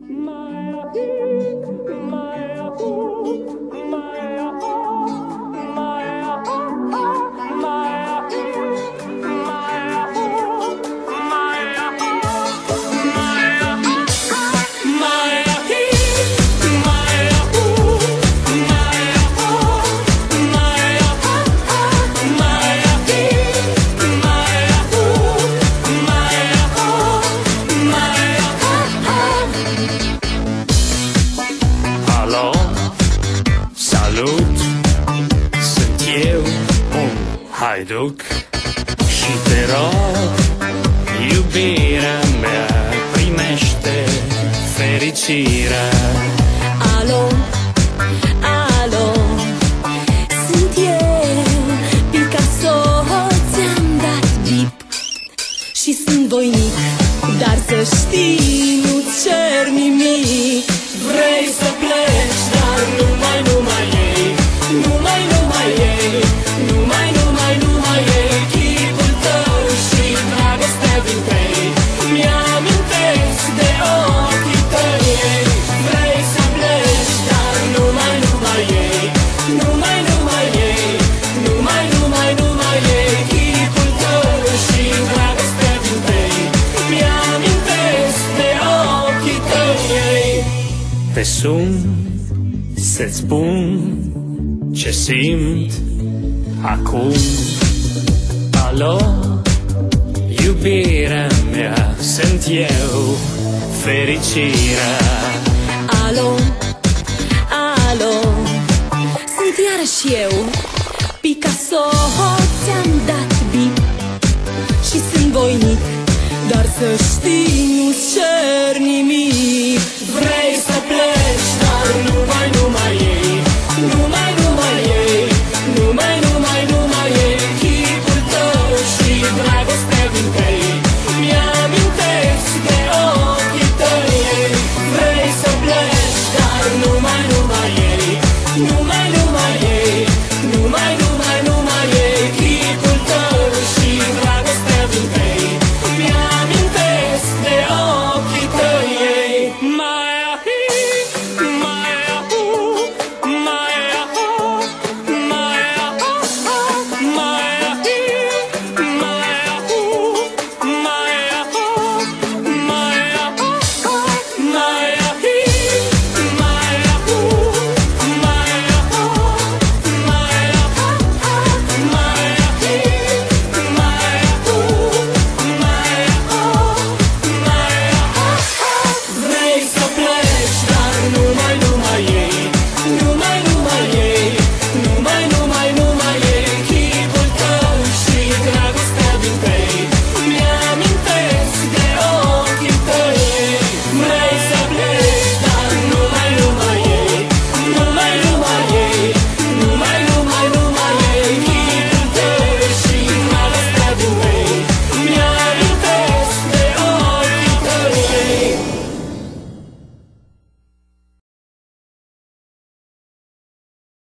Salut, sunt eu, un haiduc și te rog, iubirea mea, primește fericirea. Alo, alo, sunt eu, Picasso, ți-am dat bip și sunt voinic, dar să știi, nu cer nimic. Vrei să pleci, dar numai ei, numai ei, numai ei, chipul tău și dragostea din tăi, mi-amintesc de ochii tăi. Vrei să pleci, dar numai ei, numai ei, numai ei, chipul tău și dragostea din tăi, mi-amintesc de ochii tăi. Te sun să-ți spun ce simt acum. Alo, iubirea mea, sunt eu, fericirea. Alo, alo, sunt iarăși eu, Picasso, ți-am dat bip și sunt voinic, dar să știi, nu cer